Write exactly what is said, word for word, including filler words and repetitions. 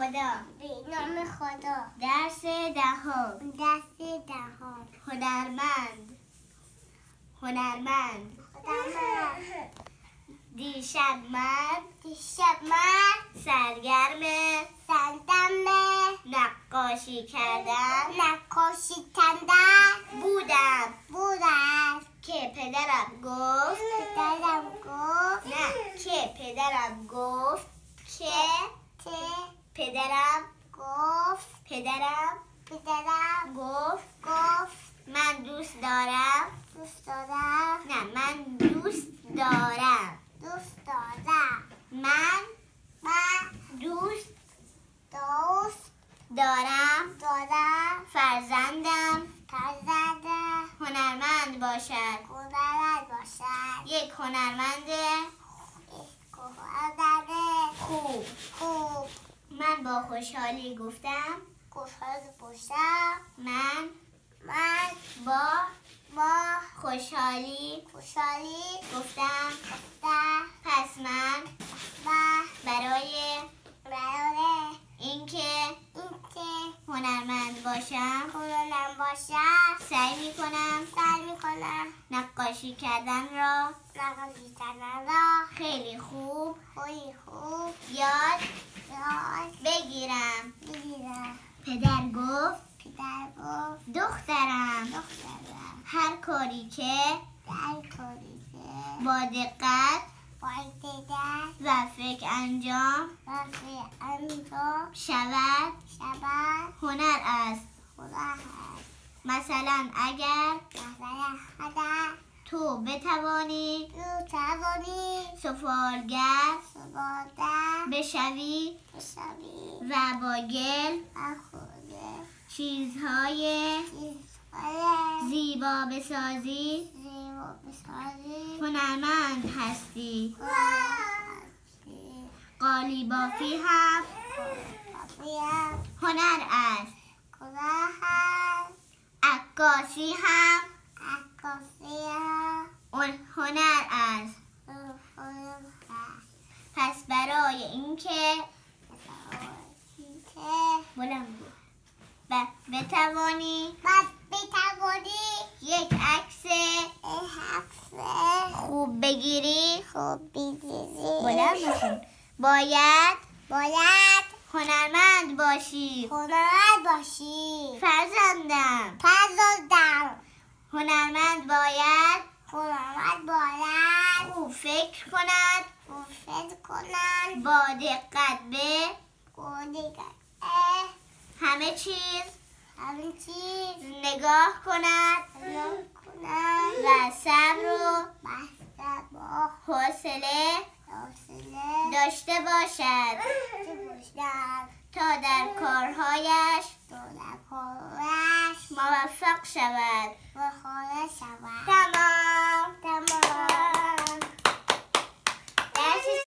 خدا. به نام خدا. درس دهم. درس دهم. هنرمند. هنرمند. هنرمند. دیشب من دیشب من سرگرم سردم نقاشی کردم نقاشی کردن بودم بودم که پدرم گفت پدرم گفت نه که پدرم گفت که که پدرم گفت پدرم پدرم گفت گفت من دوست دارم دوست دارم نه من دوست دارم دوست دارم من من دوست دوست دارم دارم فرزندم فرزندم هنرمند باشد هنرمند باشد یک هنرمند هنرمند خوب خوب من با خوشحالی گفتم خوشحال باشم من من با با خوشحالی خوشحالی گفتم گفتم پس من و برای برای اینکه اینکه هنرمند باشم هنرمند باشم سعی می کنم سعی میکنم نقاشی کردن را نقاشی کردن را خیلی خوب خیلی خوب یاد یاد بگیرم. بگیرم. پدر گفت پدر گفت دخترم دخترم هر کاری که در کاری که با دقت باید دیدن و فکر انجام وقتی انجام شود شود هنر است. خدا هست. مثلا اگر مثلا اگر تو بتوانی تو توانی سفالگر سباده بشوی بشوی و با گل و خوده چیزهای چیزهای زیبا بسازی زیبا بسازی هنرمند هستی. خدا هستی. قالی بافی هم بیا هنر است. خدا هست. عکاسی هم عکاسی هم اون هنر است. خدا هست. پس برای اینکه که بلند گو. ب- بتوانی بعد بتوانی یک عکس این حفظ خوب بگیری خوب بگیری بلند بخون. باید باید هنرمند باشی. هنرمند باشی. فرزندم فرزندم هنرمند باید هنرمند باید خوب فکر کند خوب فکر کنند با دقت به گودیگر همه چیز همه چیز نگاه کند نگاه کنند و صبر و بسته با حوصله حوصله داشته باشد داشته باشد تا در کارهایش تا در کارش موفق شود. و خواهد شود.